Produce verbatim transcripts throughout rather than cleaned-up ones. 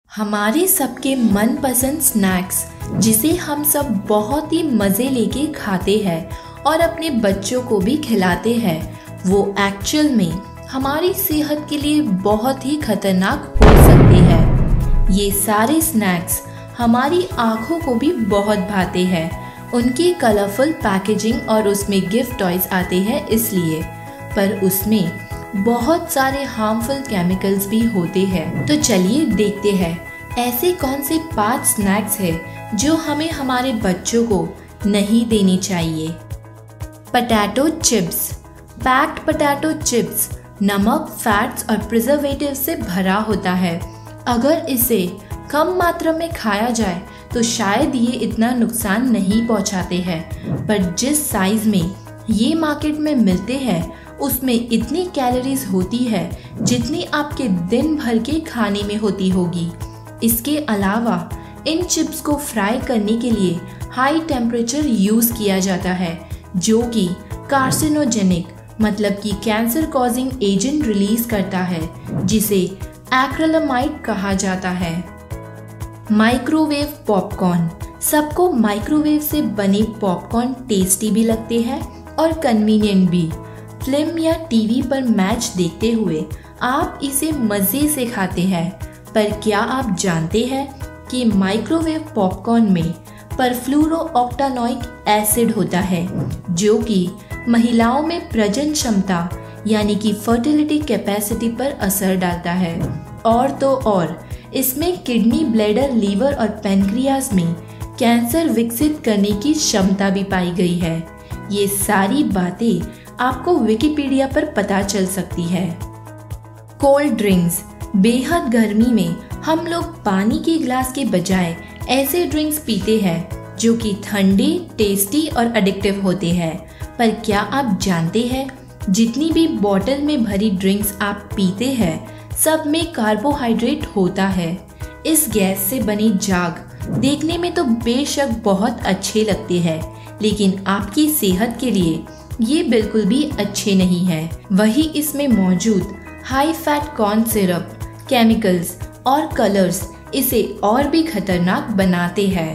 हमारे सबके मनपसंद स्नैक्स जिसे हम सब बहुत ही मज़े लेके खाते हैं और अपने बच्चों को भी खिलाते हैं, वो एक्चुअल में हमारी सेहत के लिए बहुत ही खतरनाक हो सकते हैं। ये सारे स्नैक्स हमारी आँखों को भी बहुत भाते हैं। उनकी कलरफुल पैकेजिंग और उसमें गिफ्ट टॉयज आते हैं इसलिए, पर उसमें बहुत सारे हार्मफुल केमिकल्स भी होते हैं। तो चलिए देखते हैं ऐसे कौन से पांच स्नैक्स हैं जो हमें हमारे बच्चों को नहीं देनी चाहिए। Potato chips. Packed potato chips नमक, फैट्स और प्रिजर्वेटिव से भरा होता है। अगर इसे कम मात्रा में खाया जाए तो शायद ये इतना नुकसान नहीं पहुंचाते हैं, पर जिस साइज में ये मार्केट में मिलते हैं उसमें इतनी कैलोरीज होती है जितनी आपके दिन भर के खाने में होती होगी। इसके अलावा इन चिप्स को फ्राई करने के लिए हाई टेम्परेचर यूज़ किया जाता है, जो कि कार्सिनोजेनिक मतलब कि कैंसर कॉजिंग एजेंट रिलीज करता है, जिसे एक्रिलामाइड कहा जाता है। Microwave popcorn. सबको माइक्रोवेव से बने पॉपकॉर्न टेस्टी भी लगते हैं और कन्वीनियंट भी। फिल्म या टीवी पर मैच देखते हुए आप इसे मज़े से खाते हैं, पर क्या आप जानते हैं कि माइक्रोवेव पॉपकॉर्न में परफ्लूरोऑक्टानोइक एसिड होता है, जो कि महिलाओं में प्रजनन क्षमता यानी कि फर्टिलिटी कैपेसिटी पर असर डालता है। और तो और इसमें किडनी, ब्लैडर, लीवर और पैनक्रियाज में कैंसर विकसित करने की क्षमता भी पाई गई है। ये सारी बातें आपको विकिपीडिया पर पता चल सकती है। Cold drinks. बेहद गर्मी में हम लोग पानी के गिलास के बजाय ऐसे ड्रिंक्स पीते हैं जो कि ठंडे, टेस्टी और एडिक्टिव होते हैं, पर क्या आप जानते हैं जितनी भी बोतल में भरी ड्रिंक्स आप पीते हैं सब में कार्बोहाइड्रेट होता है। इस गैस से बने जाग देखने में तो बेशक बहुत अच्छे लगते हैं, लेकिन आपकी सेहत के लिए ये बिल्कुल भी अच्छे नहीं है। वही इसमें मौजूद high fat corn syrup, chemicals और कलर्स इसे और भी खतरनाक बनाते हैं।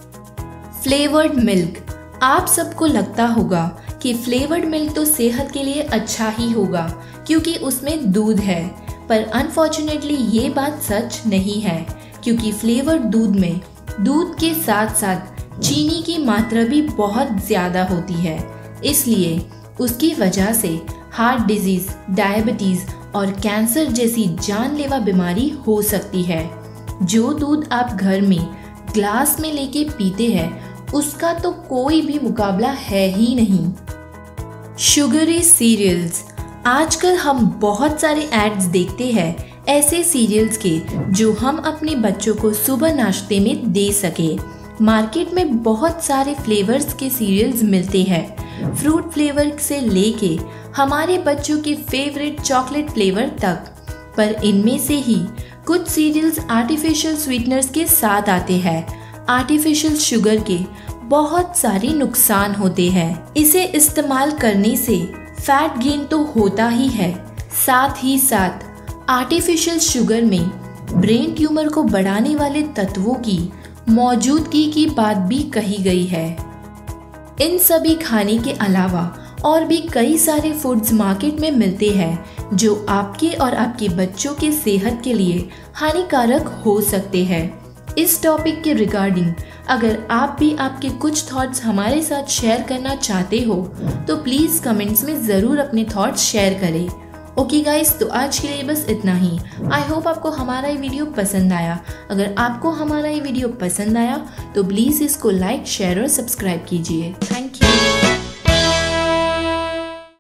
Flavoured milk. आप सबको लगता होगा कि फ्लेवर्ड मिल्क तो सेहत के लिए अच्छा ही होगा क्योंकि उसमें दूध है, पर अनफॉर्चुनेटली ये बात सच नहीं है, क्योंकि फ्लेवर्ड दूध में दूध के साथ साथ चीनी की मात्रा भी बहुत ज़्यादा होती है। इसलिए उसकी वजह से हार्ट डिजीज, डायबिटीज़ और कैंसर जैसी जानलेवा बीमारी हो सकती है। जो दूध आप घर में ग्लास में लेके पीते हैं उसका तो कोई भी मुकाबला है ही नहीं। Sugary cereals. आजकल हम बहुत सारे एड्स देखते हैं ऐसे सीरियल्स के जो हम अपने बच्चों को सुबह नाश्ते में दे सके। मार्केट में बहुत सारे फ्लेवर्स के सीरियल्स मिलते हैं, फ्रूट फ्लेवर से लेके हमारे बच्चों के फेवरेट चॉकलेट फ्लेवर तक, पर इनमें से ही कुछ सीरियल्स आर्टिफिशियल स्वीटनर्स के साथ आते हैं। आर्टिफिशियल शुगर के बहुत सारे नुकसान होते हैं। इसे इस्तेमाल करने से फैट गेन तो होता ही है, साथ ही साथ आर्टिफिशियल शुगर में ब्रेन ट्यूमर को बढ़ाने वाले तत्वों की मौजूदगी की बात भी कही गई है। इन सभी खाने के अलावा और भी कई सारे फूड्स मार्केट में मिलते हैं जो आपके और आपके बच्चों के सेहत के लिए हानिकारक हो सकते हैं। इस टॉपिक के रिगार्डिंग अगर आप भी आपके कुछ थॉट्स हमारे साथ शेयर करना चाहते हो तो प्लीज़ कमेंट्स में ज़रूर अपने थॉट्स शेयर करें। ओके गाइस, तो आज के लिए बस इतना ही। आई होप आपको हमारा ये वीडियो पसंद आया। अगर आपको हमारा ये वीडियो पसंद आया तो प्लीज़ इसको लाइक, शेयर और सब्सक्राइब कीजिए। थैंक